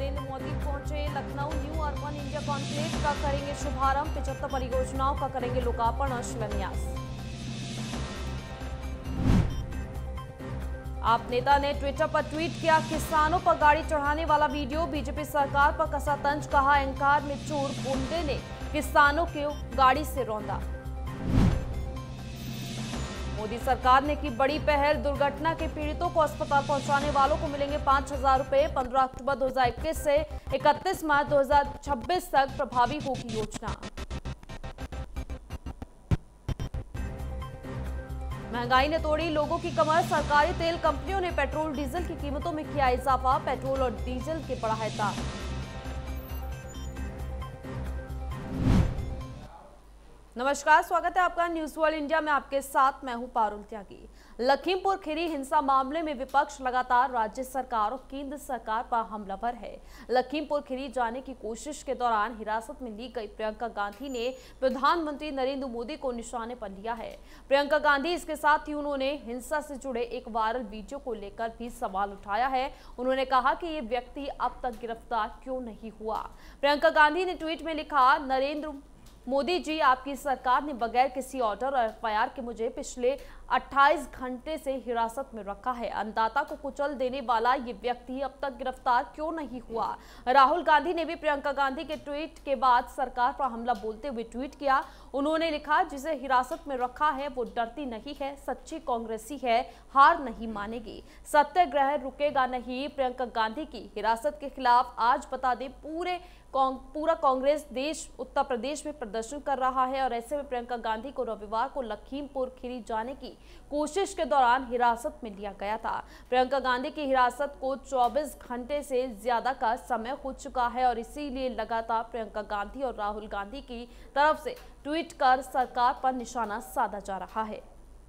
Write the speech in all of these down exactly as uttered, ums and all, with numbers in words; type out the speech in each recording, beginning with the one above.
नरेंद्र मोदी पहुंचे Lucknow. New urban India conclave का करेंगे शुभारंभ। पचहत्तर परियोजनाओं का करेंगे लोकार्पण और शिलान्यास। आप नेता ने ट्विटर पर ट्वीट किया किसानों पर गाड़ी चढ़ाने वाला वीडियो। बीजेपी सरकार पर कसा तंज, कहा अहंकार में चूर, गुंडे ने किसानों को गाड़ी से रौंदा। मोदी सरकार ने की बड़ी पहल। दुर्घटना के पीड़ितों को अस्पताल पहुंचाने वालों को मिलेंगे पांच हजार रुपए। पंद्रह अक्टूबर दो हजार इक्कीस से इकतीस मार्च दो हजार छब्बीस तक प्रभावी होगी योजना। महंगाई ने तोड़ी लोगों की कमर। सरकारी तेल कंपनियों ने पेट्रोल डीजल की कीमतों में किया इजाफा। पेट्रोल और डीजल के बढ़ाए दाम। नमस्कार, स्वागत है आपका न्यूज वर्ल्ड इंडिया में। आपके साथ मैं हूं पारुल त्यागी। लखीमपुर खीरी हिंसा मामले में विपक्ष लगातार राज्य सरकार और केंद्र सरकार पर हमलावर है। लखीमपुर खीरी जाने की कोशिश के दौरान हिरासत में ली गई प्रियंका गांधी ने प्रधानमंत्री नरेंद्र मोदी को निशाने पर लिया है। प्रियंका गांधी इसके साथ ही उन्होंने हिंसा से जुड़े एक वायरल वीडियो को लेकर भी सवाल उठाया है। उन्होंने कहा कि ये व्यक्ति अब तक गिरफ्तार क्यों नहीं हुआ। प्रियंका गांधी ने ट्वीट में लिखा, नरेंद्र मोदी जी, आपकी सरकार ने बगैर किसी ऑर्डर और एफ आई आर के मुझे पिछले अट्ठाईस घंटे से हिरासत में रखा है। अन्नदाता को कुचल देने वाला ये व्यक्ति अब तक गिरफ्तार क्यों नहीं हुआ। राहुल गांधी ने भी प्रियंका गांधी के ट्वीट के बाद सरकार पर हमला बोलते हुए ट्वीट किया। उन्होंने लिखा, जिसे हिरासत में रखा है वो डरती नहीं है, सच्ची कांग्रेसी है, हार नहीं मानेगी, सत्याग्रह रुकेगा नहीं। प्रियंका गांधी की हिरासत के खिलाफ आज बता दें पूरे पूरा कांग्रेस देश उत्तर प्रदेश में प्रदर्शन कर रहा है और ऐसे में प्रियंका गांधी को रविवार को लखीमपुर खीरी जाने की कोशिश के दौरान हिरासत में लिया गया था। प्रियंका गांधी की हिरासत को चौबीस घंटे से ज्यादा का समय हो चुका है और इसीलिए लगातार प्रियंका गांधी और राहुल गांधी की तरफ से ट्वीट कर सरकार पर निशाना साधा जा रहा है।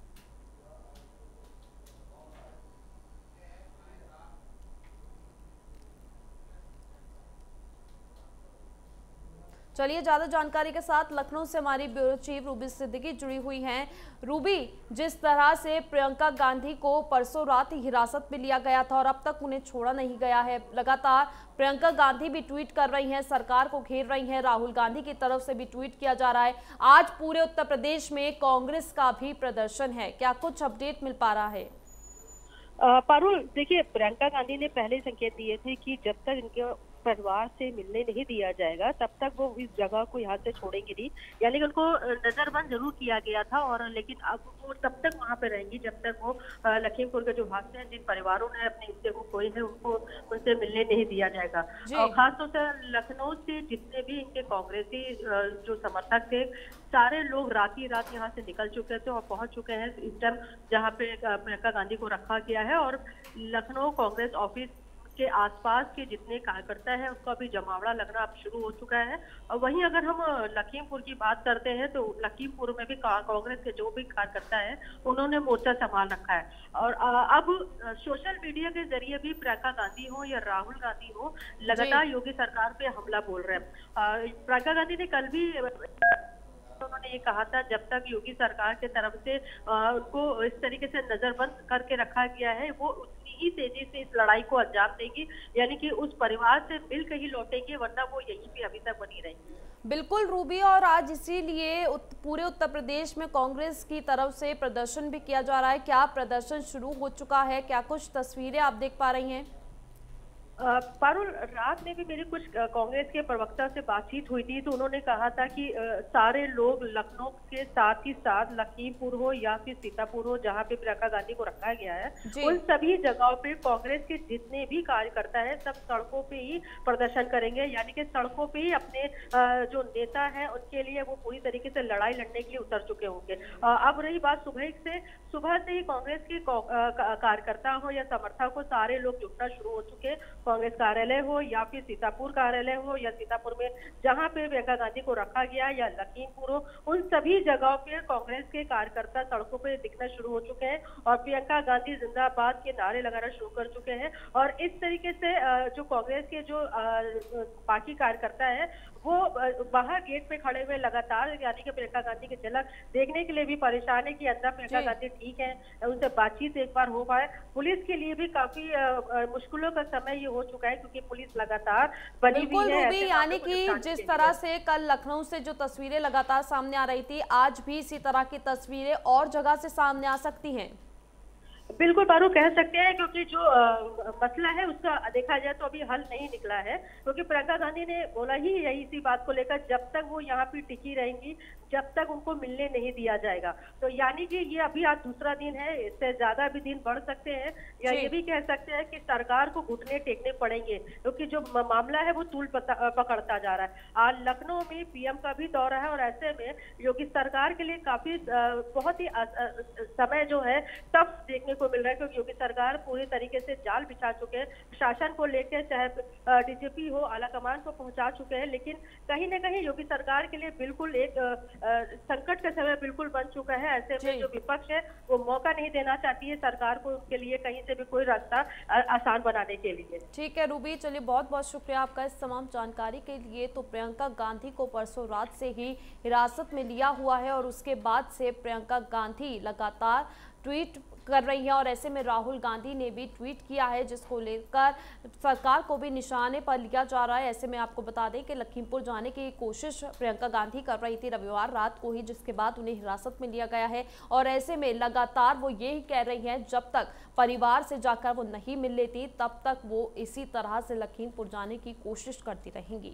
चलिए ज्यादा जानकारी के साथ लखनऊ से हमारी ब्यूरो चीफ रूबी सिद्दीकी जुड़ी हुई हैं। रूबी, जिस तरह से प्रियंका गांधी को परसों रात ही हिरासत में लिया गया था और अब तक उन्हें छोड़ा नहीं गया है, लगातार प्रियंका गांधी भी ट्वीट कर रही हैं, सरकार को घेर रही हैं, राहुल गांधी की तरफ से भी ट्वीट किया जा रहा है। आज पूरे उत्तर प्रदेश में कांग्रेस का भी प्रदर्शन है, क्या कुछ अपडेट मिल पा रहा है? पारुल, देखिए, प्रियंका गांधी ने पहले संकेत दिए थे कि जब तक इनके परिवार से मिलने नहीं दिया जाएगा तब तक वो इस जगह को यहाँ से छोड़ेंगे नहीं, यानी कि उनको नजरबंद जरूर किया गया था और लेकिन अब वो तब तक वहाँ पे रहेंगी जब तक वो लखीमपुर के जो हादसे हैं, जिन परिवारों ने अपने हिस्से को खोए हैं, उनको उनसे मिलने नहीं दिया जाएगा। और खासतौर से लखनऊ से जितने भी इनके कांग्रेसी जो समर्थक थे, सारे लोग रात ही रात यहाँ से निकल चुके थे और पहुंच चुके हैं इस टाइम जहाँ पे प्रियंका गांधी को रखा गया है। और लखनऊ कांग्रेस ऑफिस के आसपास के जितने कार्यकर्ता हैं उसका भी जमावड़ा लगना अब शुरू हो चुका है। और वहीं अगर हम लखीमपुर की बात करते हैं तो लखीमपुर में भी कांग्रेस के जो भी कार्यकर्ता है उन्होंने मोर्चा संभाल रखा है। और अब सोशल मीडिया के जरिए भी प्रियंका गांधी हो या राहुल गांधी हो, लगातार योगी सरकार पे हमला बोल रहे हैं। प्रियंका गांधी ने कल भी उन्होंने ये कहा था, जब तक योगी सरकार की तरफ से उनको इस तरीके से नजरबंद करके रखा गया है, वो उतनी ही तेजी से इस लड़ाई को अंजाम देगी, यानी कि उस परिवार से मिल के ही लौटेंगे, वरना वो यहीं पे अभी तक बनी रहेंगी। बिल्कुल रूबी, और आज इसीलिए उत, पूरे उत्तर प्रदेश में कांग्रेस की तरफ से प्रदर्शन भी किया जा रहा है। क्या प्रदर्शन शुरू हो चुका है? क्या कुछ तस्वीरें आप देख पा रही हैं? पारुल, रात में भी मेरी कुछ कांग्रेस के प्रवक्ता से बातचीत हुई थी तो उन्होंने कहा था कि सारे लोग लखनऊ के साथ ही साथ लखीमपुर हो या फिर सीतापुर हो, जहां पे प्रियंका गांधी को रखा गया है, उन सभी जगहों पे कांग्रेस के जितने भी कार्यकर्ता है सब सड़कों पे ही प्रदर्शन करेंगे, यानी कि सड़कों पे ही अपने जो नेता है उनके लिए वो पूरी तरीके से लड़ाई लड़ने के लिए उतर चुके होंगे। अब रही बात सुबह से सुबह से ही कांग्रेस के कार्यकर्ता हो या समर्थक हो, सारे लोग जुटना शुरू हो चुके हैं। कांग्रेस कार्यालय हो या फिर सीतापुर कार्यालय हो या सीतापुर में जहां पे प्रियंका गांधी को रखा गया या लखीमपुर हो, उन सभी जगहों पे कांग्रेस के कार्यकर्ता सड़कों पे दिखना शुरू हो चुके हैं और प्रियंका गांधी जिंदाबाद के नारे लगाना शुरू कर चुके हैं। और इस तरीके से जो कांग्रेस के जो बाकी कार्यकर्ता है वो बाहर गेट पे खड़े हुए लगातार यानी कि प्रियंका गांधी की झलक देखने के लिए भी परेशान है कि अंदर प्रियंका गांधी ठीक है, उनसे बातचीत एक बार हो पाए। पुलिस के लिए भी काफी मुश्किलों का समय ये हो चुका है क्योंकि पुलिस लगातार बनी हुई है। रूबी, यानी कि जिस तरह से कल लखनऊ से जो तस्वीरें लगातार सामने आ रही थी, आज भी इसी तरह की तस्वीरें और जगह से सामने आ सकती हैं। बिल्कुल पारू, कह सकते हैं क्योंकि जो आ, मसला है उसका देखा जाए तो अभी हल नहीं निकला है, क्योंकि प्रियंका गांधी ने बोला ही यही इसी बात को लेकर, जब तक वो यहाँ पे टिकी रहेंगी जब तक उनको मिलने नहीं दिया जाएगा। तो यानी कि ये अभी आज दूसरा दिन है, इससे ज्यादा भी दिन बढ़ सकते हैं, या ये भी कह सकते हैं कि सरकार को घुटने टेकने पड़ेंगे, क्योंकि जो मामला है वो तूल पकड़ता जा रहा है। आज लखनऊ में पीएम का भी दौरा है और ऐसे में योगी सरकार के लिए काफी बहुत ही समय जो है टफ देखने को मिल रहा है, क्योंकि योगी सरकार पूरी तरीके से जाल बिछा चुके हैं। शासन को लेकर चाहे डीजीपी हो, आला कमान को पहुंचा चुके हैं, लेकिन कहीं ना कहीं योगी सरकार के लिए बिल्कुल एक संकट का समय बिल्कुल बन चुका है। ऐसे में जो विपक्ष है वो मौका नहीं देना चाहती है सरकार को उनके लिए कहीं से भी कोई रास्ता आसान बनाने के लिए। ठीक है रूबी, चलिए बहुत बहुत शुक्रिया आपका इस तमाम जानकारी के लिए। तो प्रियंका गांधी को परसों रात से ही हिरासत में लिया हुआ है और उसके बाद से प्रियंका गांधी लगातार ट्वीट कर रही है और ऐसे में राहुल गांधी ने भी ट्वीट किया है, जिसको लेकर सरकार को भी निशाने पर लिया जा रहा है। ऐसे में आपको बता दें कि लखीमपुर जाने की कोशिश प्रियंका गांधी कर रही थी रविवार रात को ही, जिसके बाद उन्हें हिरासत में लिया गया है और ऐसे में लगातार वो यही कह रही हैं जब तक परिवार से जाकर वो नहीं मिल लेती तब तक वो इसी तरह से लखीमपुर जाने की कोशिश करती रहेंगी।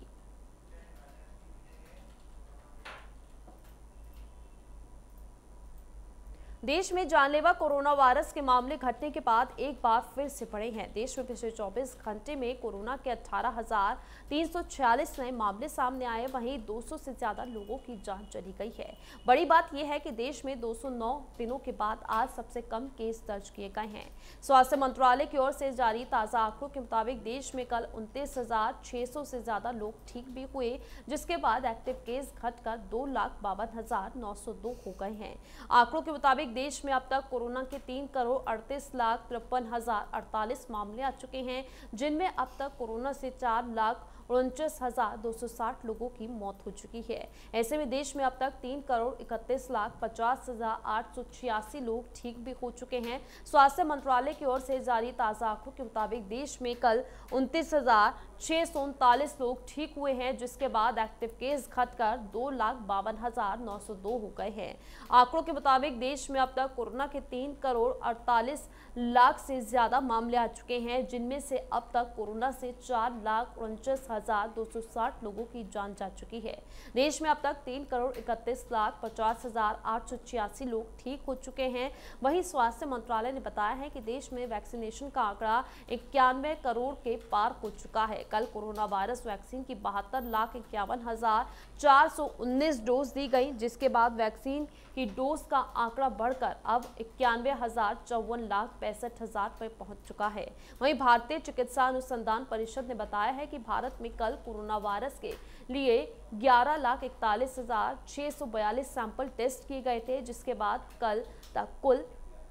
देश में जानलेवा कोरोना वायरस के मामले घटने के बाद एक बार फिर से बढ़े हैं। देश में पिछले चौबीस घंटे में कोरोना के अठारह हजार तीन सौ छियालीस नए मामले सामने आए, वहीं दो सौ से ज्यादा लोगों की जान चली गई है। बड़ी बात यह है कि देश में दो सौ नौ दिनों के बाद आज सबसे कम केस दर्ज किए गए हैं। स्वास्थ्य मंत्रालय की ओर से जारी ताजा आंकड़ों के मुताबिक देश में कल उनतीस हजार छह सौ से ज्यादा लोग ठीक भी हुए, जिसके बाद एक्टिव केस घटकर दो लाख बावन हजार नौ सौ दो हो गए हैं। आंकड़ों के मुताबिक देश में अब तक कोरोना के तीन करोड़ अड़तीस लाख तिरपन हजार अड़तालीस मामले आ चुके हैं, जिनमें अब तक कोरोना से चार लाख उनचास हजार दो सौ साठ लोगों की मौत हो चुकी है। ऐसे में देश में अब तक तीन करोड़ इकतीस लाख पचास हजार आठ सौ छियासी लोग ठीक भी हो चुके हैं। स्वास्थ्य मंत्रालय की ओर से जारी ताजा आंकड़ों के मुताबिक देश में कल उनतीस हजार छह सौ उनतालीस लोग ठीक हुए हैं, जिसके बाद एक्टिव केस घटकर दो लाख बावन हजार नौ सौ दो हो गए हैं। आंकड़ों के मुताबिक देश में अब तक कोरोना के तीन करोड़ अड़तालीस लाख से ज्यादा मामले आ चुके हैं, जिनमें से अब तक कोरोना से चार लाख उनचास हजार दो सौ साठ लोगों की जान जा चुकी है। देश में अब तक तीन करोड़ इकतीस लाख पचास हजार आठ सौ छियासी लोग ठीक हो चुके हैं। वहीं स्वास्थ्य मंत्रालय ने बताया है कि देश में वैक्सीनेशन का आंकड़ा इक्यानवे करोड़ के पार हो चुका है। कल कोरोना वायरस वैक्सीन की बहत्तर लाख इक्यावन हजार चार सौ उन्नीस डोज दी गई, जिसके बाद वैक्सीन की डोज का आंकड़ा बढ़कर अब इक्यानवे हजार चौवन लाख पैंसठ हजार पर पहुंच चुका है। वहीं भारतीय चिकित्सा अनुसंधान परिषद ने बताया है कि भारत में कल कोरोना वायरस के लिए ग्यारह लाख इकतालीस हजार छह सौ बयालीस सैंपल टेस्ट किए गए थे, जिसके बाद कल तक कुल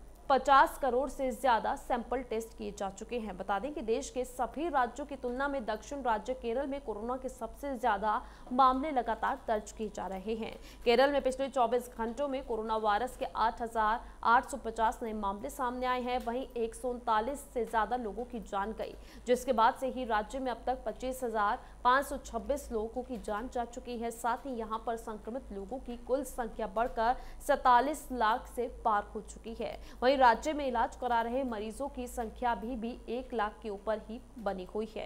पचास करोड़ से ज्यादा सैंपल टेस्ट किए जा चुके हैं। बता दें कि देश के सभी राज्यों की तुलना में दक्षिण राज्य केरल में कोरोना के सबसे ज्यादा मामले लगातार दर्ज किए जा रहे हैं। केरल में पिछले चौबीस घंटों में कोरोना वायरस के आठ हजार आठ सौ पचास नए मामले सामने आए हैं, वहीं एक सौ उनतालीस से ज्यादा लोगों की जान गई, जिसके बाद से ही राज्य में अब तक पच्चीस हजार पाँच सौ छब्बीस लोगों की जान जा चुकी है। साथ ही यहाँ पर संक्रमित लोगों की कुल संख्या बढ़कर सैतालीस लाख से पार हो चुकी है। वहीं राज्य में इलाज करा रहे मरीजों की संख्या भी, भी एक लाख के ऊपर ही बनी हुई है।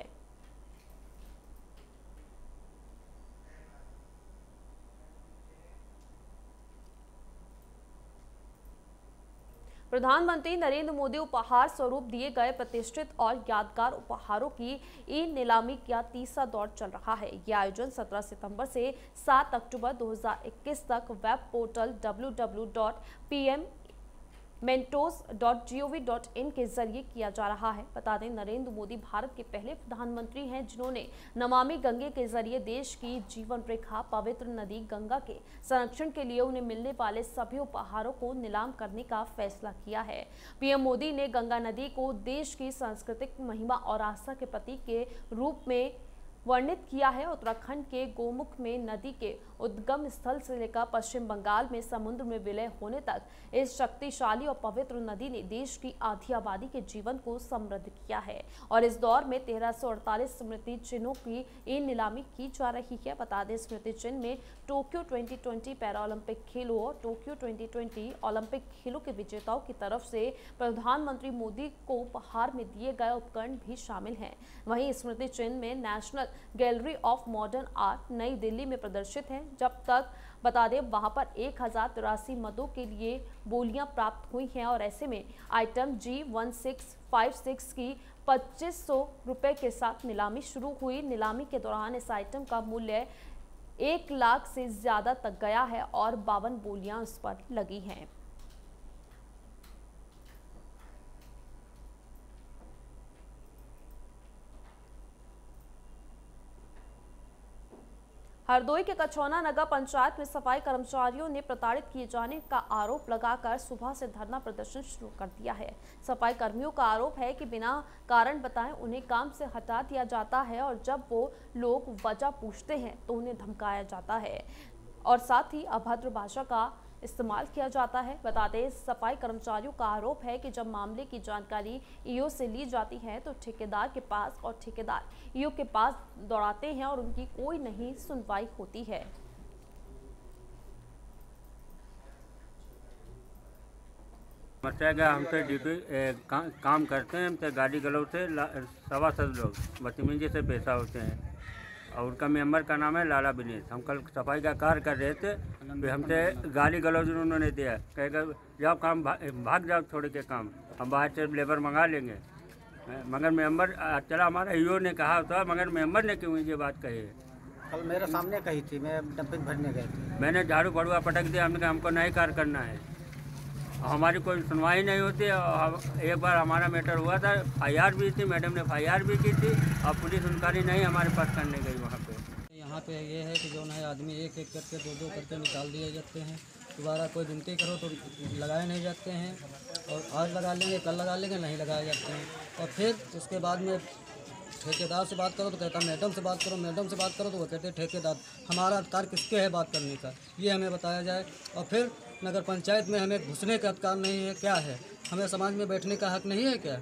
प्रधानमंत्री नरेंद्र मोदी उपहार स्वरूप दिए गए प्रतिष्ठित और यादगार उपहारों की ई नीलामी का तीसरा दौर चल रहा है। यह आयोजन सत्रह सितंबर से सात अक्टूबर दो हज़ार इक्कीस तक web portal W W W dot P M mentos dot G O V dot in के जरिए किया जा रहा है। बता दें, नरेंद्र मोदी भारत के पहले प्रधानमंत्री हैं जिन्होंने नमामि गंगे के जरिए देश की जीवन रेखा पवित्र नदी गंगा के संरक्षण के लिए उन्हें मिलने वाले सभी उपहारों को नीलाम करने का फैसला किया है। पीएम मोदी ने गंगा नदी को देश की सांस्कृतिक महिमा और आस्था के प्रतीक के रूप में वर्णित किया है। उत्तराखंड के गोमुख में नदी के उद्गम स्थल से लेकर पश्चिम बंगाल में समुद्र में विलय होने तक इस शक्तिशाली और पवित्र नदी ने देश की आधी आबादी के जीवन को समृद्ध किया है और इस दौर में तेरह सौ अड़तालीस स्मृति चिन्हों की ई नीलामी की जा रही है। बता दें, स्मृति चिन्ह में टोक्यो दो हज़ार बीस पैरालंपिक खेलों और टोक्यो दो हज़ार बीस ओलंपिक खेलों के विजेताओं की तरफ से प्रधानमंत्री मोदी को उपहार में दिए गए उपकरण भी शामिल हैं। वहीं स्मृति चिन्ह में national gallery of modern art Nai Delhi में प्रदर्शित है। जब तक बता दें, वहां पर एक हजार तिरासी मदों के लिए बोलियां प्राप्त हुई हैं और ऐसे में item G one six five six की पच्चीस सौ रुपए के साथ नीलामी शुरू हुई। नीलामी के दौरान इस आइटम का मूल्य एक लाख से ज्यादा तक गया है और बावन बोलियां उस पर लगी हैं। हरदोई के कछौना नगर पंचायत में सफाई कर्मचारियों ने प्रताड़ित किए जाने का आरोप लगाकर सुबह से धरना प्रदर्शन शुरू कर दिया है। सफाई कर्मियों का आरोप है कि बिना कारण बताए उन्हें काम से हटा दिया जाता है और जब वो लोग वजह पूछते हैं तो उन्हें धमकाया जाता है और साथ ही अभद्र भाषा का इस्तेमाल किया जाता है। बता दें, सफाई कर्मचारियों का आरोप है कि जब मामले की जानकारी ईओ से ली जाती है तो ठेकेदार के पास और ठेकेदार ईओ के पास दौड़ाते हैं और उनकी कोई नहीं सुनवाई होती है। हम तो ड्यूटी का, काम करते हैं। हम तो गाड़ी गलौ से सवा सौ लोग बदतमीजी से पेशा होते हैं और उनका मेंबर का नाम है लाला बिनेश। हम कल सफाई का कार्य कर रहे थे, फिर हमसे गाली गलौज उन्होंने दिया, कहेगा जाओ काम भा, भाग जाओ छोड़ के काम, हम बाहर से लेबर मंगा लेंगे। मगर मेंबर चला हमारा ईओ ने कहा था, मगर मेंबर ने क्यों ये बात कही है? कल मेरे सामने कही थी, मैं डंपिंग भरने गए थे। मैंने झाड़ू बड़ुआ पटक दिया, हमने कहा हमको नहीं कार्य करना है। हमारी कोई सुनवाई नहीं होती। और एक बार हमारा मैटर हुआ था, एफ आई आर भी थी, मैडम ने एफ आई आर भी की थी और पुलिस उनकारी नहीं हमारे पास करने गई वहाँ पे। यहाँ पे ये है कि जो है आदमी एक एक करके दो दो करके निकाल दिए जाते हैं। दोबारा कोई विनती करो तो लगाए नहीं जाते हैं और आज लगा लेंगे कल लगा लेंगे, नहीं लगाए जाते हैं। और फिर उसके बाद में ठेकेदार से बात करो तो कहता मैडम से बात करो, मैडम से बात करो तो वो कहते ठेकेदार। हमारा अधिकार किसके है बात करने का, ये हमें बताया जाए। और फिर नगर पंचायत में हमें घुसने का अधिकार नहीं है, क्या है? हमें समाज में बैठने का हक नहीं है क्या?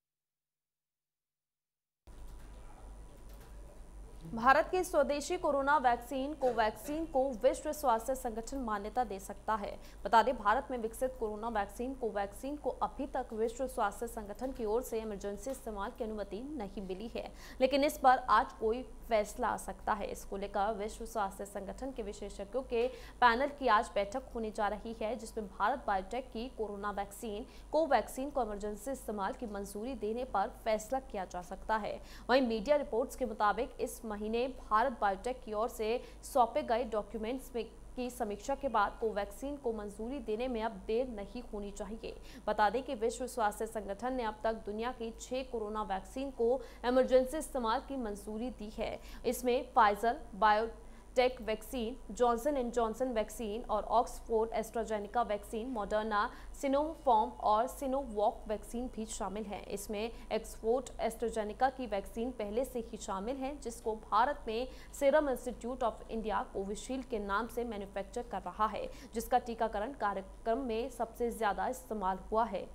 भारत की स्वदेशी कोरोना वैक्सीन कोवैक्सीन को विश्व स्वास्थ्य संगठन मान्यता दे सकता है। बता दें, भारत में विकसित कोरोना वैक्सीन कोवैक्सीन को अभी तक विश्व स्वास्थ्य संगठन की ओर से इमरजेंसी इस्तेमाल की अनुमति नहीं मिली है, लेकिन इस पर आज कोई फैसला आ सकता है। इसको लेकर विश्व स्वास्थ्य संगठन के विशेषज्ञों के पैनल की आज बैठक होने जा रही है, जिसमें भारत बायोटेक की कोरोना वैक्सीन कोवैक्सीन को इमरजेंसी इस्तेमाल की मंजूरी देने पर फैसला किया जा सकता है। वहीं मीडिया रिपोर्ट्स के मुताबिक इस महीने भारत बायोटेक की ओर से सौंपे गए डॉक्यूमेंट्स में की समीक्षा के बाद कोवैक्सीन को मंजूरी देने में अब देर नहीं होनी चाहिए। बता दें कि विश्व स्वास्थ्य संगठन ने अब तक दुनिया की छह कोरोना वैक्सीन को इमरजेंसी इस्तेमाल की मंजूरी दी है। इसमें Pfizer biotech vaccine, Johnson and Johnson vaccine और Oxford AstraZeneca vaccine, Moderna, Sinopharm और सिनोवॉक वैक्सीन भी शामिल हैं। इसमें ऑक्सफोर्ड एस्ट्राजेनेका की वैक्सीन पहले से ही शामिल है, जिसको भारत में Serum Institute of India Covishield के नाम से मैन्युफैक्चर कर रहा है, जिसका टीकाकरण कार्यक्रम में सबसे ज्यादा इस्तेमाल हुआ है।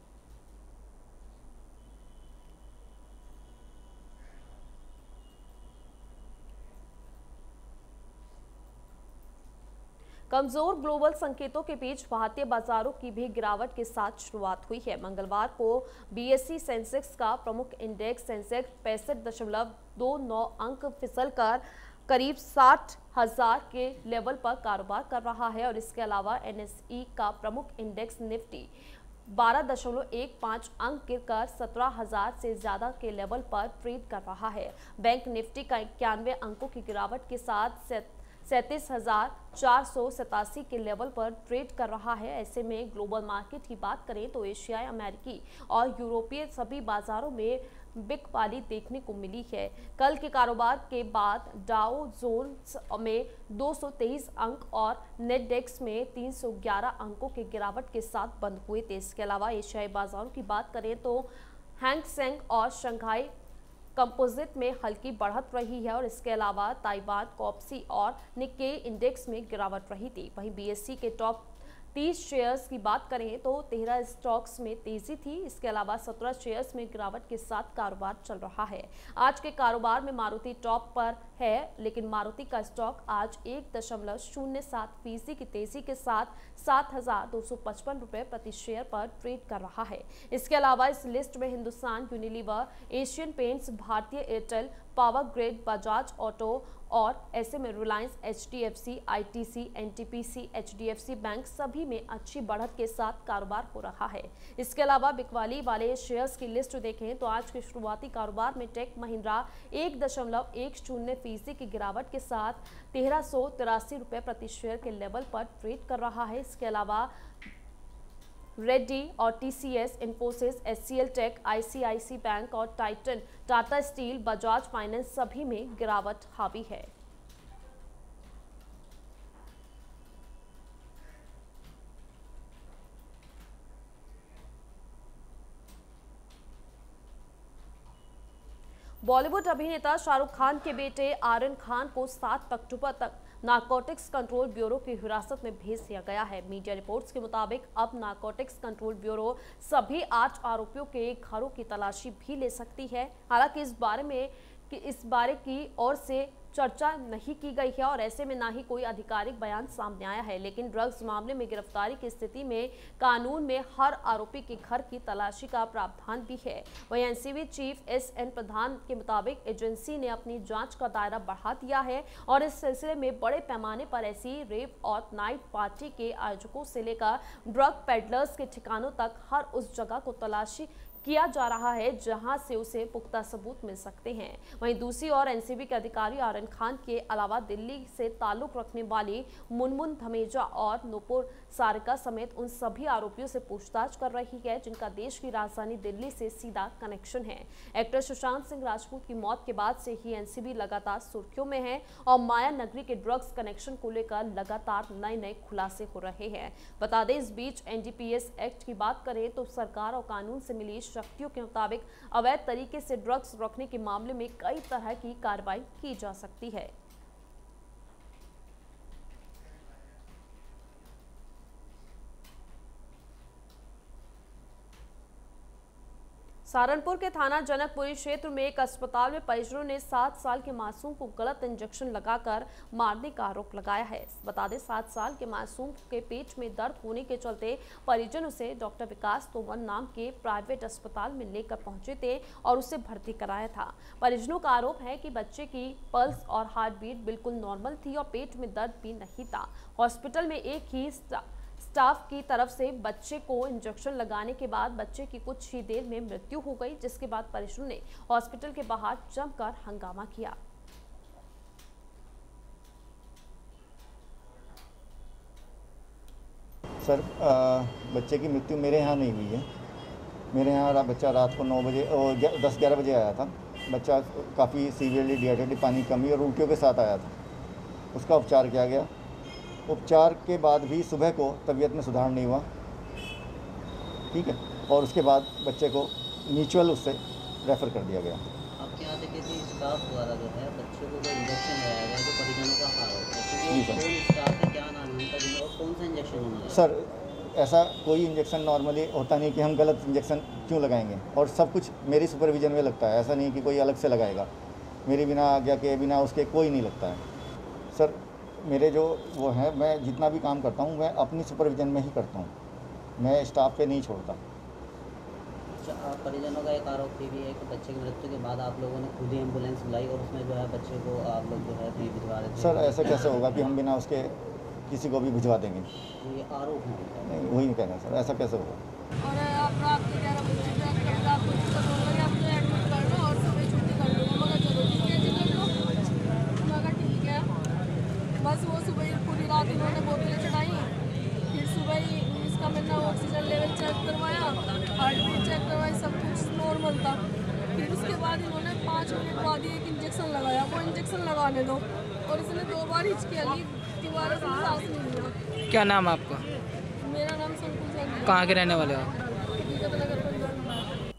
कमजोर ग्लोबल संकेतों के बीच भारतीय बाजारों की भी गिरावट के साथ शुरुआत हुई है। मंगलवार को बीएसई सेंसेक्स का प्रमुख इंडेक्स सेंसेक्स पैंसठ दशमलव दो नौ अंक फिसलकर करीब साठ हजार के लेवल पर कारोबार कर रहा है और इसके अलावा एनएसई का प्रमुख इंडेक्स निफ्टी बारह दशमलव एक पाँच अंक गिरकर सत्रह हजार से ज्यादा के लेवल पर ट्रेड कर रहा है। बैंक निफ्टी का इक्यानवे अंकों की गिरावट के साथ सैंतीस हजार चार सौ सतासी के लेवल पर ट्रेड कर रहा है। ऐसे में ग्लोबल मार्केट की बात करें तो एशियाई, अमेरिकी और यूरोपीय सभी बाजारों में बिकवाली देखने को मिली है। कल के कारोबार के बाद डाउ जोन्स में दो सौ तेईस अंक और नेटडेक्स में तीन सौ ग्यारह अंकों के गिरावट के साथ बंद हुए थे। इसके अलावा एशियाई बाजारों की बात करें तो हैंग सेंग और शंघाई कंपोजिट में हल्की बढ़त रही है और इसके अलावा ताइवान, कॉप्सी और निक्केई इंडेक्स में गिरावट रही थी। वहीं बीएसई के टॉप तीस शेयर्स की बात करें तो तेरह स्टॉक्स में तेजी थी। इसके अलावा सत्रह शेयर्स में गिरावट के साथ कारोबार चल रहा है। आज के कारोबार में मारुति टॉप पर है, लेकिन मारुति का स्टॉक आज एक दशमलव शून्य सात फीसदी की तेजी के साथ सात हजार दो सौ पचपन रुपए प्रति शेयर पर ट्रेड कर रहा है। इसके अलावा इस लिस्ट में Hindustan Unilever, Asian Paints, Bharti Airtel, power grid, Bajaj auto और ऐसे में Reliance, HDFC, ITC, NTPC, HDFC bank सभी में अच्छी बढ़त के साथ कारोबार हो रहा है। इसके अलावा बिकवाली वाले शेयर्स की लिस्ट देखें तो आज के शुरुआती कारोबार में टेक महिंद्रा एक दशमलव एक शून्य फीसदी की गिरावट के साथ तेरह सौ तिरासी रुपए प्रति शेयर के लेवल पर ट्रेड कर रहा है। इसके अलावा रेड्डी और TCS, Infosys, HCL tech, ICIC bank और Titan, Tata steel, Bajaj finance सभी में गिरावट हावी है। बॉलीवुड अभिनेता शाहरुख खान के बेटे आर्यन खान को सात अक्टूबर तक नारकोटिक्स कंट्रोल ब्यूरो की हिरासत में भेज दिया गया है। मीडिया रिपोर्ट्स के मुताबिक अब नारकोटिक्स कंट्रोल ब्यूरो सभी आठ आरोपियों के घरों की तलाशी भी ले सकती है। हालांकि इस बारे में कि इस बारे की ओर से चर्चा नहीं की गई है और ऐसे में ना ही कोई आधिकारिक बयान सामने आया है, लेकिन ड्रग्स मामले में गिरफ्तारी की स्थिति में कानून में हर आरोपी के घर की तलाशी का प्रावधान भी है। वहीं NCB chief S N Pradhan के मुताबिक एजेंसी ने अपनी जांच का दायरा बढ़ा दिया है और इस सिलसिले में बड़े पैमाने पर ऐसी रेप और नाइट पार्टी के आयोजकों से लेकर ड्रग पेडलर्स के ठिकानों तक हर उस जगह को तलाशी किया जा रहा है जहां से उसे पुख्ता सबूत मिल सकते हैं। वहीं दूसरी ओर एनसीबी के अधिकारी आर्यन खान के अलावा दिल्ली से ताल्लुक रखने वाली मुनमुन धमेजा और नूपुर सारिका समेत उन सभी आरोपियों से पूछताछ कर रही है जिनका देश की राजधानी दिल्ली से सीधा कनेक्शन है। एक्टर सुशांत सिंह राजपूत की मौत के बाद से ही एनसीबी लगातार सुर्खियों में है और माया नगरी के ड्रग्स कनेक्शन को लेकर लगातार नए नए खुलासे हो रहे हैं। बता दें, इस बीच एनडीपीएस एक्ट की बात करें तो सरकार और कानून से मिली शक्तियों के मुताबिक अवैध तरीके से ड्रग्स रोकने के मामले में कई तरह की कार्रवाई की जा सकती है। सहारनपुर के थाना जनकपुरी क्षेत्र में एक अस्पताल में परिजनों ने सात साल के मासूम को गलत इंजेक्शन लगाकर मारने का आरोप लगाया है। बता दें, सात साल के मासूम के पेट में दर्द होने के चलते परिजन उसे डॉक्टर विकास तोमर नाम के प्राइवेट अस्पताल में लेकर पहुंचे थे और उसे भर्ती कराया था। परिजनों का आरोप है कि बच्चे की पल्स और हार्ट बीट बिल्कुल नॉर्मल थी और पेट में दर्द भी नहीं था। हॉस्पिटल में एक ही स्टाफ की तरफ से बच्चे को इंजेक्शन लगाने के बाद बच्चे की कुछ ही देर में मृत्यु हो गई, जिसके बाद परिजनों ने हॉस्पिटल के बाहर जमकर हंगामा किया। सर, आ, बच्चे की मृत्यु मेरे यहाँ नहीं हुई है। मेरे यहाँ बच्चा रात को नौ बजे और दस ग्यारह बजे आया था। बच्चा काफ़ी सीवियरली डिहाइड्रेटेड, पानी कमी और उल्टियों के साथ आया था। उसका उपचार किया गया। उपचार के बाद भी सुबह को तबीयत में सुधार नहीं हुआ, ठीक है, और उसके बाद बच्चे को म्यूचुअल उससे रेफ़र कर दिया गया। आपके यहाँ से किसी स्टाफ द्वारा जो है बच्चे को जो इंजेक्शन लगाया गया जो परिजनों का आरोप है, जी सर। कौन स्टाफ है, क्या नाम है उनका और कौन सा इंजेक्शन होना है? सर, ऐसा कोई इंजेक्शन नॉर्मली होता नहीं कि हम गलत इंजेक्शन क्यों लगाएंगे, और सब कुछ मेरी सुपरविजन में लगता है। ऐसा नहीं कि कोई अलग से लगाएगा, मेरी बिना आज्ञा के बिना उसके कोई नहीं लगता है। सर, मेरे जो वो है, मैं जितना भी काम करता हूँ मैं अपनी सुपरविजन में ही करता हूँ, मैं स्टाफ पे नहीं छोड़ता। परिजनों का एक आरोप भी है कि बच्चे की मृत्यु के बाद आप लोगों ने खुद ही एम्बुलेंस बुलाई और उसमें जो है बच्चे को आप लोग जो है नहीं भिजवा रहे थे। सर, ऐसा कैसे होगा कि हम बिना उसके किसी को भी भिजवा देंगे? ये आरोप है। नहीं, वही नहीं कह रहे हैं सर, ऐसा कैसे होगा? और आप रात के ग्यारह बजे तक आपको दिक्कत हो रही है, आपको एडमिट करना और सुबह छुट्टी कर लो। मगर चलो ठीक है जी, कर लो। मगर ठीक है, बस वो सुबह पूरी रात इन्होंने बोतलें चढ़ाई, फिर सुबह ही इसका मैंने ऑक्सीजन लेवल चेक करवाया, हार्ट बीट चेक करवाई, सब कुछ नॉर्मल था। फिर उसके बाद इन्होंने पाँच मिनट बाद एक इंजेक्शन लगाया। वो इंजेक्शन लगाने दो और इसने दो बार हिचकी ली, दोबारा से सांस नहीं लिया। क्या नाम आपका? मेरा नाम संकुल है। कहाँ के रहने वाले हो?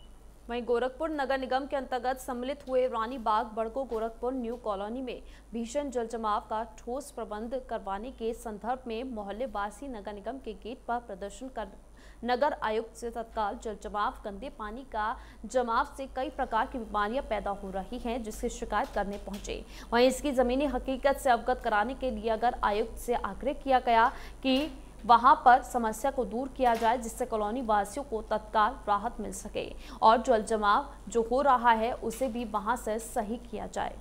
वहीं गोरखपुर नगर निगम के अंतर्गत सम्मिलित हुए रानी बाग बड़को गोरखपुर न्यू कॉलोनी में भीषण जलजमाव का ठोस प्रबंध करवाने के संदर्भ में मोहल्ले वासी नगर निगम के गेट पर प्रदर्शन कर नगर आयुक्त से तत्काल जलजमाव, गंदे पानी का जमाव से कई प्रकार की बीमारियां पैदा हो रही हैं, जिसकी शिकायत करने पहुंचे। वहीं इसकी जमीनी हकीकत से अवगत कराने के लिए नगर आयुक्त से आग्रह किया गया कि वहां पर समस्या को दूर किया जाए, जिससे कॉलोनी वासियों को तत्काल राहत मिल सके और जल जमाव जो हो रहा है उसे भी वहां से सही किया जाए।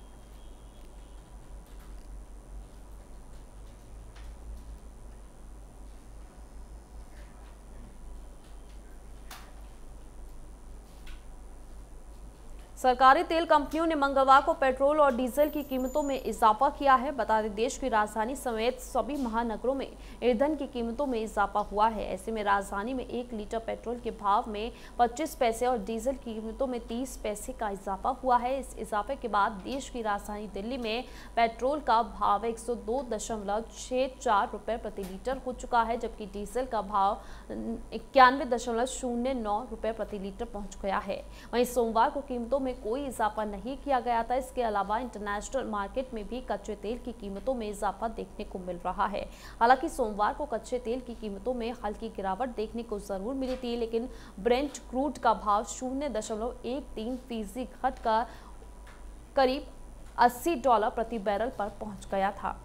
सरकारी तेल कंपनियों ने मंगलवार को पेट्रोल और डीजल की कीमतों में इजाफा किया है। बता दें, देश की राजधानी समेत सभी महानगरों में ईंधन की कीमतों में इजाफा हुआ है। ऐसे में राजधानी में एक लीटर पेट्रोल के भाव में पच्चीस पैसे और डीजल की कीमतों में तीस पैसे का इजाफा हुआ है। इस इजाफे के बाद देश की राजधानी दिल्ली में पेट्रोल का भाव एक सौ दो दशमलव छह चार रुपये प्रति लीटर हो चुका है, जबकि डीजल का भाव इक्यानवे दशमलव शून्य नौ रुपये प्रति लीटर पहुँच गया है। वहीं सोमवार को कीमतों में कोई इजाफा नहीं किया गया था। इसके अलावा इंटरनेशनल मार्केट में भी कच्चे तेल की कीमतों में इजाफा देखने को मिल रहा है। हालांकि सोमवार को कच्चे तेल की कीमतों में हल्की गिरावट देखने को जरूर मिली थी, लेकिन ब्रेंट क्रूड का भाव शून्य दशमलव एक तीन फीसदी घटकर करीब अस्सी डॉलर प्रति बैरल पर पहुंच गया था।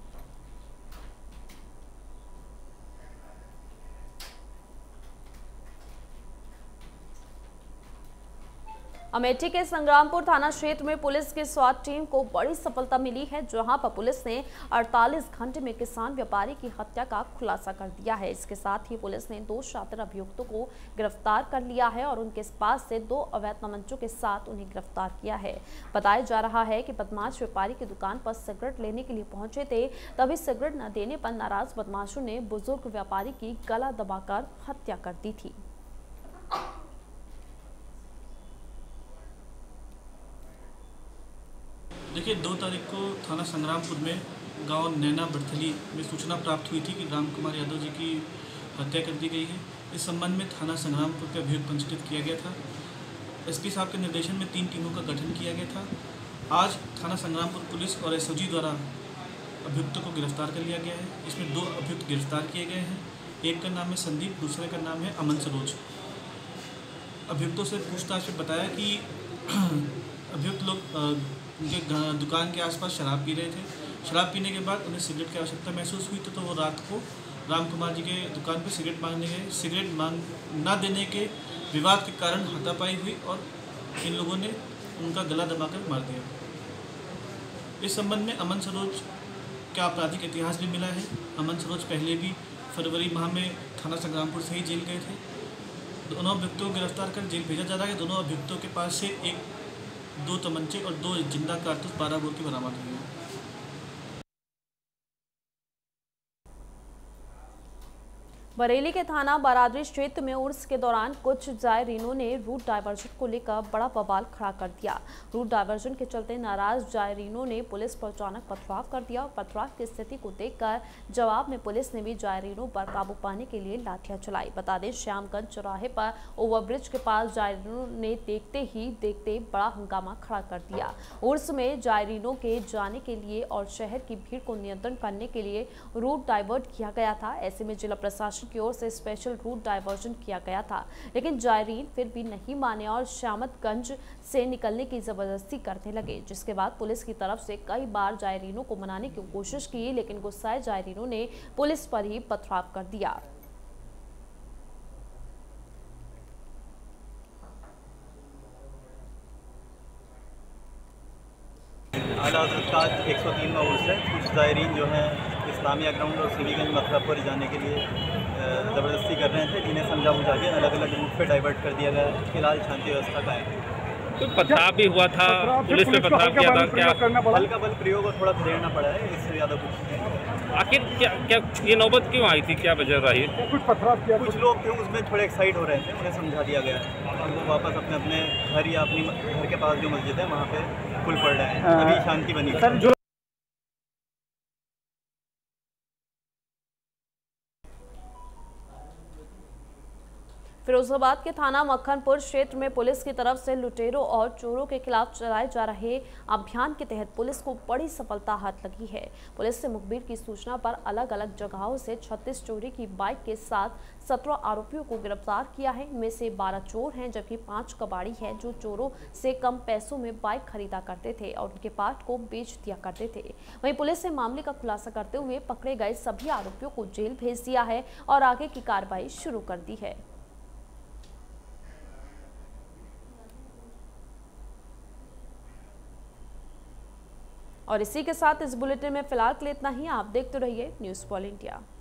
अमेठी के संग्रामपुर थाना क्षेत्र में पुलिस की स्वाट टीम को बड़ी सफलता मिली है, जहां पर पुलिस ने अड़तालीस घंटे में किसान व्यापारी की हत्या का खुलासा कर दिया है। इसके साथ ही पुलिस ने दो शातिर अभियुक्तों को गिरफ्तार कर लिया है और उनके पास से दो अवैध तमंचों के साथ उन्हें गिरफ्तार किया है। बताया जा रहा है कि बदमाश व्यापारी की दुकान पर सिगरेट लेने के लिए पहुंचे थे, तभी सिगरेट न देने पर नाराज बदमाशों ने बुजुर्ग व्यापारी की गला दबाकर हत्या कर दी थी। देखिए, दो तारीख को थाना संग्रामपुर में गांव नैना बड़थली में सूचना प्राप्त हुई थी कि राम कुमार यादव जी की हत्या कर दी गई है। इस संबंध में थाना संग्रामपुर का अभियोग पंजीकृत किया गया था। एसपी साहब के निर्देशन में तीन टीमों का गठन किया गया था। आज थाना संग्रामपुर पुलिस और एसओजी द्वारा अभियुक्तों को गिरफ्तार कर लिया गया है। इसमें दो अभियुक्त गिरफ्तार किए गए हैं। एक का नाम है संदीप, दूसरे का नाम है अमन सरोज। अभियुक्तों से पूछताछ में बताया कि अभियुक्त लोग उनके दुकान के आसपास शराब पी रहे थे। शराब पीने के बाद उन्हें सिगरेट की आवश्यकता महसूस हुई, तो, तो वो रात को राम कुमार जी के दुकान पर सिगरेट मांगने गए। सिगरेट मांग ना देने के विवाद के कारण हाथापाई हुई और इन लोगों ने उनका गला दबाकर मार दिया। इस संबंध में अमन सरोज का आपराधिक इतिहास भी मिला है। अमन सरोज पहले भी फरवरी माह में थाना संग्रामपुर से ही जेल गए थे। दोनों अभियुक्तों को गिरफ्तार कर जेल भेजा जा रहा है। दोनों अभियुक्तों के पास से एक दो तमंचे और दो जिंदा कारतूस बारह बोर की बरामद हुई है। बरेली के थाना बरादरी क्षेत्र में उर्स के दौरान कुछ जायरीनों ने रूट डायवर्जन को लेकर बड़ा बवाल खड़ा कर दिया। रूट डायवर्जन के चलते नाराज जायरीनों ने पुलिस पर अचानक पथराव कर दिया और पथराव की स्थिति को देखकर जवाब में पुलिस ने भी जायरीनों पर काबू पाने के लिए लाठियां चलाई। बता दें, श्यामगंज चौराहे पर ओवरब्रिज के पास जायरीनों ने देखते ही देखते बड़ा हंगामा खड़ा कर दिया। उर्स में जायरीनों के जाने के लिए और शहर की भीड़ को नियंत्रण करने के लिए रूट डाइवर्ट किया गया था। ऐसे में जिला प्रशासन की ओर से स्पेशल रूट डायवर्जन किया गया था, लेकिन जायरीन फिर भी नहीं माने और श्यामतगंज से निकलने की जबरदस्ती करने लगे, जिसके बाद पुलिस की तरफ से कई बार जायरीनों को मनाने की कोशिश की, लेकिन गुस्साए जायरीनों ने पुलिस पर ही पथराव कर दिया। आला हज़रत का एक सौ तीन में उर्स है। कुछ जायरीन जो हैं इस्लामिया ग्राउंड और सिवीगंज मथुरापुर जाने के लिए ज़बरदस्ती कर रहे थे, जिन्हें समझा बुझा के अलग अलग रूट पे डाइवर्ट कर दिया गया है। फिलहाल शांति व्यवस्था कायम है। तो पथराव भी हुआ था, पुलिस पे पथराव किया था, क्या हल्का बल प्रयोग और थोड़ा देना पड़ा है, इससे ज़्यादा कुछ नहीं। आखिर क्या क्या ये नौबत क्यों आई थी, क्या वजह रही? कुछ पथराव किया, कुछ लोग थे उसमें थोड़े एक्साइट हो रहे थे, उन्हें समझा दिया गया और वो वापस अपने अपने घर या अपनी घर के पास जो मस्जिद है वहाँ पे खुल पड़ रहे हैं। अभी शांति बनी है। फिरोजाबाद के थाना मक्खनपुर क्षेत्र में पुलिस की तरफ से लुटेरों और चोरों के खिलाफ चलाए जा रहे अभियान के तहत पुलिस को बड़ी सफलता हाथ लगी है। पुलिस से मुखबिर की सूचना पर अलग अलग जगहों से छत्तीस चोरी की बाइक के साथ सत्रह आरोपियों को गिरफ्तार किया है। इनमें से बारह चोर हैं, जबकि पांच कबाड़ी हैं जो चोरों से कम पैसों में बाइक खरीदा करते थे और उनके पार्ट को बेच दिया करते थे। वहीं पुलिस ने मामले का खुलासा करते हुए पकड़े गए सभी आरोपियों को जेल भेज दिया है और आगे की कार्रवाई शुरू कर दी है। और इसी के साथ इस बुलेटिन में फिलहाल के लिए इतना ही। आप देखते रहिए न्यूज़ वॉल इंडिया।